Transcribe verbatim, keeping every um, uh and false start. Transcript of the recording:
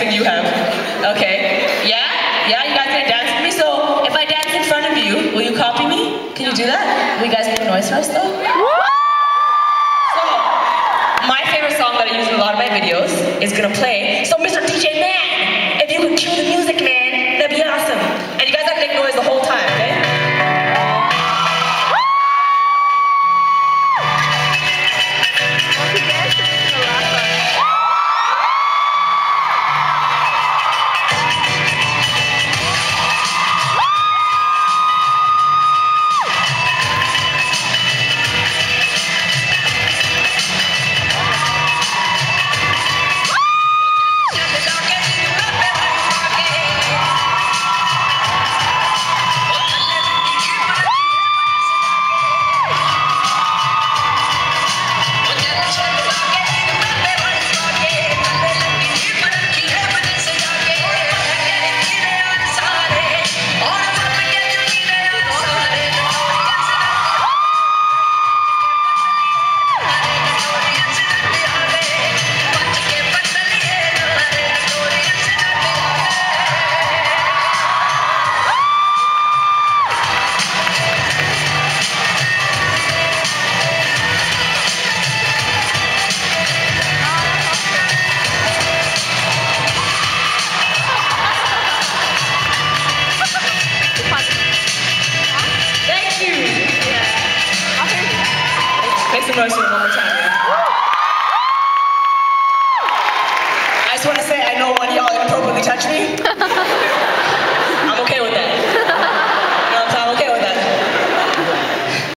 dancing you have. Okay? Yeah? Yeah, you guys gonna dance with me? So, if I dance in front of you, will you copy me? Can you do that? Will you guys make noise for us though? So, my favorite song that I use in a lot of my videos is gonna play. So, Mister D J Man, if you could cue the music, man, that'd be awesome. And you guys have to make noise the whole time, okay? One more time. I just want to say, I know one of y'all inappropriately touched me.